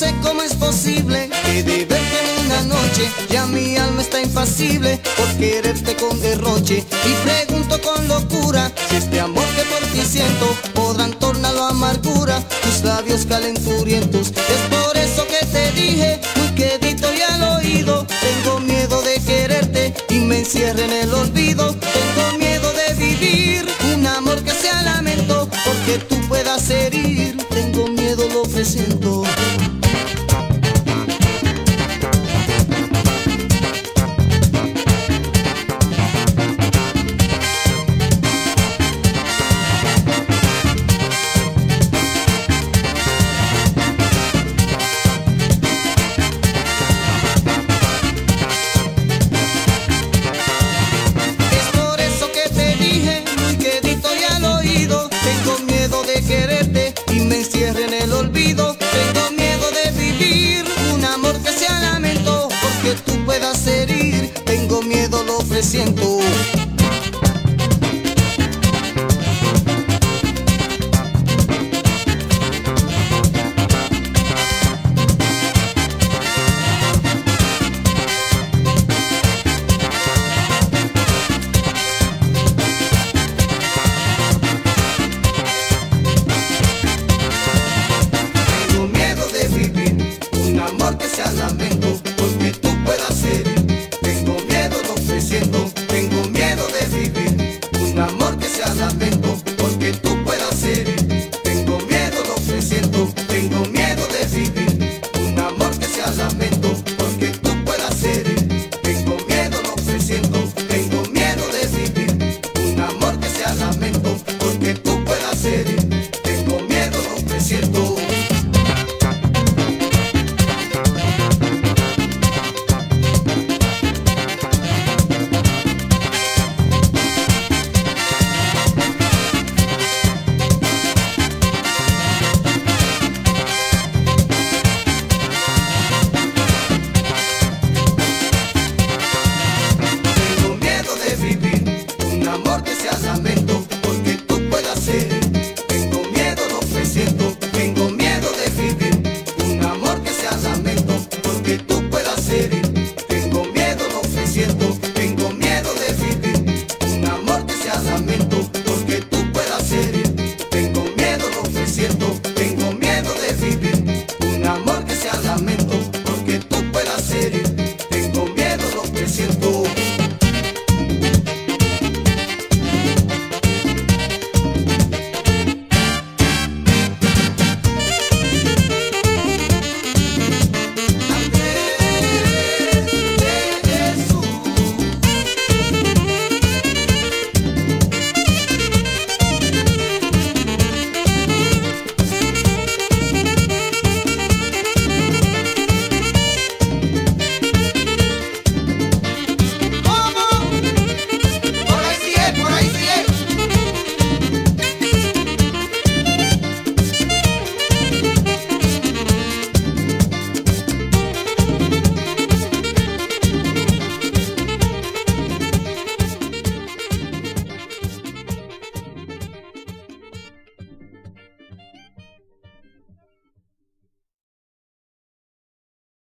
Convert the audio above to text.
sé cómo es posible que de verte en una noche ya mi alma está impasible por quererte con derroche. Y pregunto con locura si este amor que por ti siento podrán tornarlo a amargura tus labios calenturientos. Es por eso que te dije muy quedito y al oído: tengo miedo de quererte y me encierre en el olvido. Tengo miedo de vivir un amor que sea lamento porque tú puedas herir. Tengo miedo, lo presiento. En el olvido, tengo miedo de vivir un amor que sea lamento porque tú puedas herir. Tengo miedo, lo presiento. Lamento porque tú puedas herir. Tengo miedo, lo presiento. Tengo miedo de vivir un amor que sea lamento porque tú puedas herir. Tengo miedo, lo presiento. Tengo miedo de vivir un amor que sea lamento porque tú puedas herir. Tengo miedo, lo presiento. Tengo miedo de vivir un amor que sea lamento porque tú puedas herir. Tengo miedo, lo presiento. Amor que sea lamento porque tú puedas herir. Tengo miedo, lo presiento. Tengo miedo de vivir un amor que sea lamento porque tú puedas herir. Tengo miedo, lo presiento. Tengo miedo de vivir un amor que sea lamento porque tú puedas herir. Tengo miedo, lo presiento. Tengo miedo de vivir un amor que sea lamento porque tú puedas herir. Tengo miedo, lo presiento.